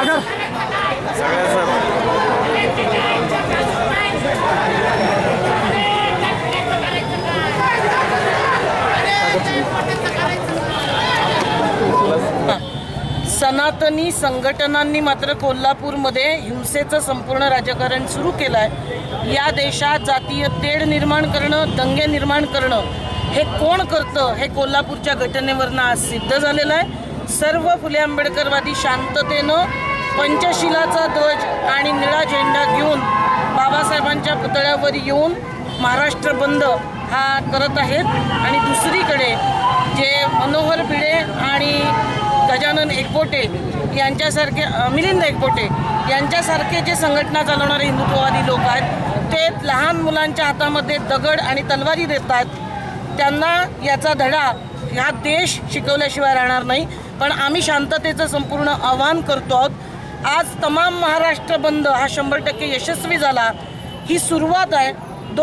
सनातनी संघटनांनी मात्र कोल्हापूरमध्ये हिंसेचं संपूर्ण राजकारण सुरू केलं आहे। या देशात जातीय तेढ निर्माण करणं, दंगे निर्माण करणं हे कोण करतं हे कोल्हापूरच्या घटनेवरनं आज सिद्ध झालेलं आहे। सर्व फुले आंबेडकरवादी शांततेनं पंचशिलाचा ध्वज आणि निळा झेंडा घेऊन बाबासाहेबांच्या पुतळ्यावर येऊन महाराष्ट्र बंद हा करत आहेत। आणि दुसरीकडे जे मनोहर भिडे आणि गजानन एकबोटे यांच्यासारखे, मिलिंद एकबोटे यांच्यासारखे जे संघटना चालवणारे हिंदुत्ववादी लोक आहेत ते लहान मुलांच्या हातामध्ये दगड आणि तलवारी देतात। त्यांना याचा धडा हा देश शिकवल्याशिवाय राहणार नाही। पण आम्ही शांततेचं संपूर्ण आवाहन करतो आहोत। आज तमाम महाराष्ट्र बंद हा 100% यशस्वी झाला। ही सुरुवात आहे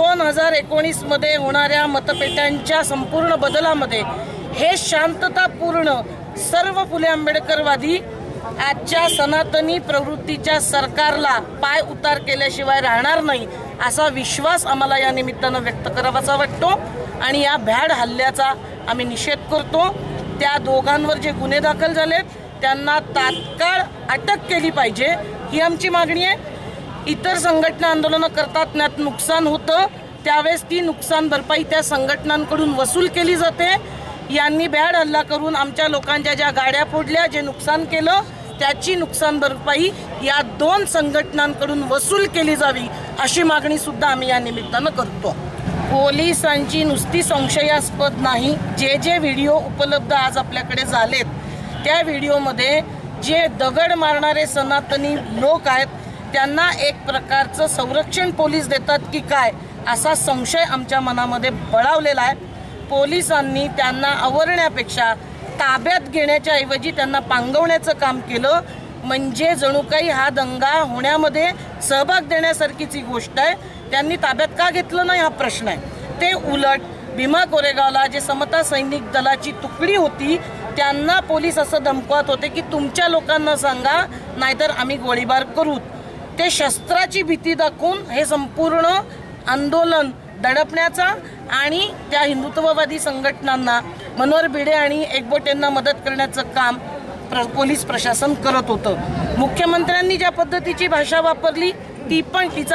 2019 मध्ये होणाऱ्या मतपेट्यांच्या संपूर्ण बदलामध्ये। हे शांततापूर्ण सर्व फुले आंबेडकरवादी आजच्या सनातनी प्रवृत्तीच्या सरकारला पाय उतार केल्याशिवाय राहणार नाही असा विश्वास आम्हाला या निमित्तानं व्यक्त करावासा वाटतो। आणि या भ्याड हल्ल्याचा आम्ही निषेध करतो। त्या दोघांवर जे गुन्हे दाखल झालेत त्यांना तात्काळ अटक केली पाहिजे ही आमची मागणी आहे। इतर संघटना आंदोलनं करतात, त्यात नुकसान होतं, त्यावेळेस ती नुकसान भरपाई त्या संघटनांकडून वसूल केली जाते। यांनी भ्याड हल्ला करून आमच्या लोकांच्या ज्या गाड्या फोडल्या, जे नुकसान केलं त्याची नुकसान भरपाई या दोन संघटनांकडून वसूल केली जावी अशी मागणी सुद्धा आम्ही या निमित्तानं करतो। पोलिसांची नुसती संशयास्पद नाही, जे व्हिडिओ उपलब्ध आज आपल्याकडे झालेत त्या व्हिडिओमध्ये जे दगड मारणारे सनातनी लोक आहेत त्यांना एक प्रकारचं संरक्षण पोलीस देतात की काय असा संशय आमच्या मनामध्ये बळावलेला आहे। पोलिसांनी त्यांना आवरण्यापेक्षा ताब्यात घेण्याच्या ऐवजी त्यांना पांगवण्याचं काम केलं। म्हणजे जणू काही हा दंगा होण्यामध्ये सहभाग देण्यासारखीच ही गोष्ट आहे। त्यांनी ताब्यात का घेतलं नाही हा प्रश्न आहे। ते उलट भीमा कोरेगावला जे समता सैनिक दलाची तुकडी होती त्यांना पोलीस असं धमकवत होते की तुमच्या लोकांना सांगा नाहीतर आम्ही गोळीबार करू। ते शस्त्राची भीती दाखवून हे संपूर्ण आंदोलन दडपण्याचा आणि त्या हिंदुत्ववादी संघटनांना मनोहर भिडे आणि एकबोटेंना मदत करण्याचं काम पोलीस प्रशासन करत होतं। मुख्यमंत्र्यांनी ज्या पद्धतीची भाषा वापरली ती पण तिचा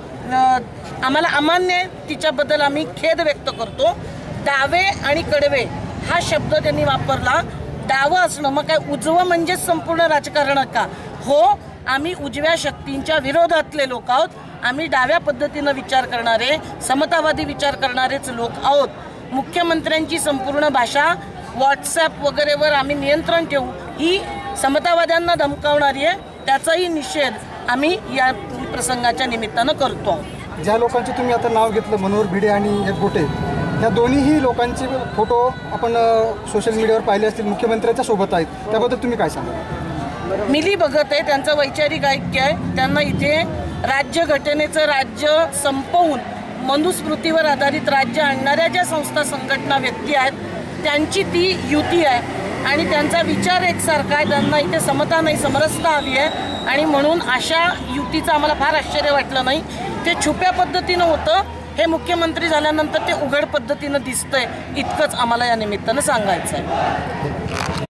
आम्हाला अमान्य आहे, तिच्याबद्दल आम्ही खेद व्यक्त करतो। डावे आणि कडवे हा शब्द त्यांनी वापरला। डावं असणं मग काय उजवं म्हणजेच संपूर्ण राजकारण का? हो, आम्ही उजव्या शक्तींच्या विरोधातले लोक आहोत। आम्ही डाव्या पद्धतीनं विचार करणारे, समतावादी विचार करणारेच लोक आहोत। मुख्यमंत्र्यांची संपूर्ण भाषा व्हॉट्सॲप वगैरेवर आम्ही नियंत्रण ठेवू ही समतावाद्यांना धमकावणारी आहे। त्याचाही निषेध आम्ही या प्रसंगाच्या निमित्तानं करतो। ज्या लोकांचे तुम्ही आता नाव घेतलं, मनोहर भिडे आणि एकबोटे, या दोन्हीही लोकांचे फोटो आपण सोशल मीडियावर पाहिले असतील, मुख्यमंत्र्यांच्या सोबत आहेत, त्याबद्दल तुम्ही काय सांगा? मिली भगत आहे, त्यांचं वैचारिक ऐक्य आहे। त्यांना इथे राज्यघटनेचं राज्य संपवून मनुस्मृतीवर आधारित राज्य आणणाऱ्या ज्या संस्था, संघटना, व्यक्ती आहेत त्यांची ती युती आहे आणि त्यांचा विचार एकसारखा आहे। त्यांना इथे समता नाही, समरसता हवी आहे आणि म्हणून अशा युतीचं आम्हाला फार आश्चर्य वाटलं नाही। ते छुप्या पद्धतीनं होतं, हे मुख्यमंत्री झाल्यानंतर ते उघड पद्धतीनं दिसतंय, इतकंच आम्हाला या निमित्तानं सांगायचं आहे।